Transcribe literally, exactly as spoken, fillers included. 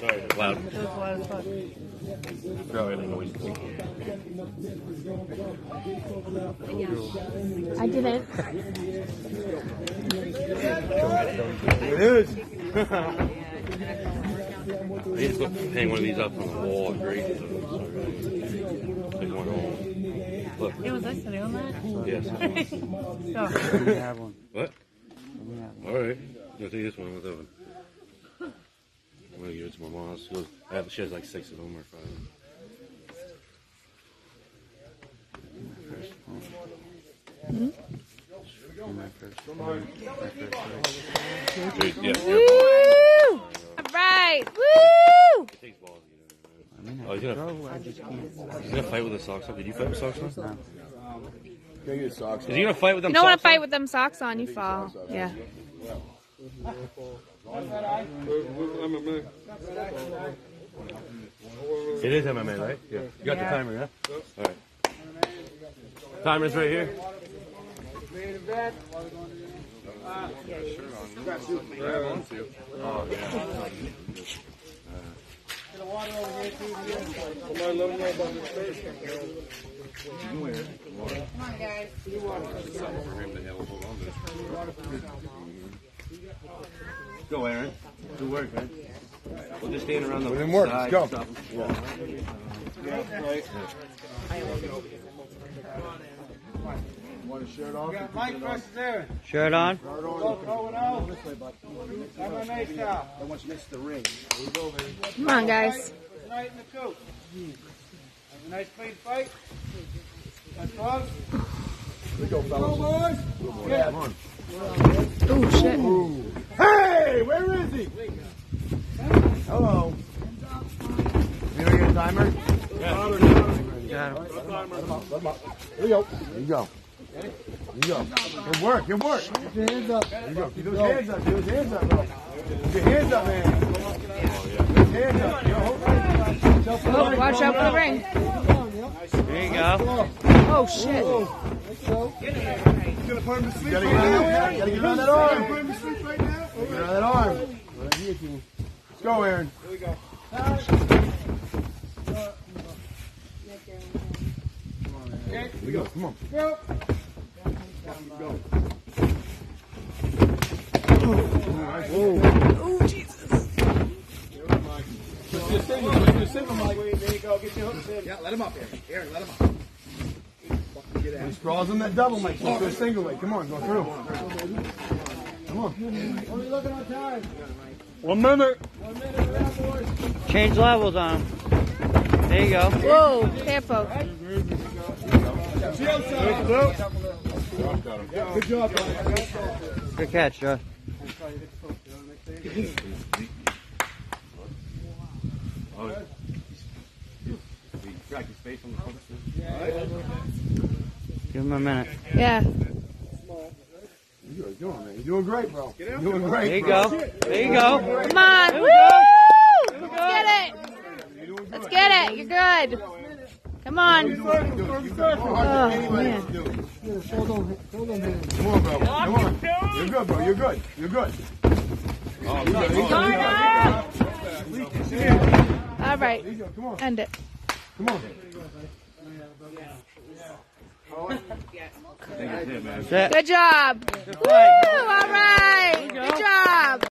Sorry, it's loud. It was loud as fuck. Probably any noise. I didn't. It is. I need to hang one of these up on the wall and grate it. Take one home. Look. It was nice today on that? Yes. Oh. We have one. What? We have one. Alright. I'll take this one with that one. I'm gonna give it to my mom. She, goes, I have, she has like six of them or five. Mm-hmm. My first one. My first one. Wait, yeah. Woo! Alright! Woo! It takes balls to get in there. I mean, Oh, he's gonna, throw, I just can't. he's gonna fight with the socks on. Did you fight with socks on? No. Is he gonna fight with them You don't want socks to fight on? with them socks on, you fall. Yeah. It is M M A, right? Yeah. You got the timer, yeah? Alright. Timer's right here. Oh, yeah. Come on, guys. Go, Aaron. Good work, man. We'll just stand around the It didn't work. side. Let's go. Want to shirt off? Mike versus Aaron. Shirt on. Go, throw it out. M M A style. I want you to miss the ring. Come on, guys. Tonight in the coop. Have a nice clean fight. That's gloves. Here we go, Go, fellas. boys. Yeah, come on. Oh, shit. Hey, where is he? Hello. You gonna get a timer? Got him. Let him up, let him up. Here we go. Here you go. Here you go. Good work, good work. Keep your hands up. There you go. Keep those hands up. Keep those hands up, bro. Keep your hands up, man. Keep those hands up. Yo, hold on. Oh, watch out for the ring. There you go. Oh, shit. Gotta put him to sleep. Gotta get around that arm. Put him to sleep right now. Get around that arm. Let's go, Aaron. Here we go. Here we go. Come on. Go. Go. Oh, Jesus. Just single, just single, Mike. There you go. Get your hooks in. Yeah, let him up, Aaron. Aaron, let him up. He sprawls him that double, Mike. Go to a single leg. Come on, go through. Come on. What are you looking on time? One minute. One minute around, boys. Change levels on him. There you go. Whoa, careful. Good job, buddy. Good catch, Joe. Give him a minute. Yeah. You're doing, man. You're doing great, bro. You're doing great. There you bro. go. There you go. Come on. There Woo! we go. Let's get it. Let's get it. You're good. Come on. Oh, man. Come on, bro. Come on. You're good, bro. You're good. You're good. Oh, you're good. You're good. All right. Come on. End it. Come on. Set. Good job. Woo! All right. Good job.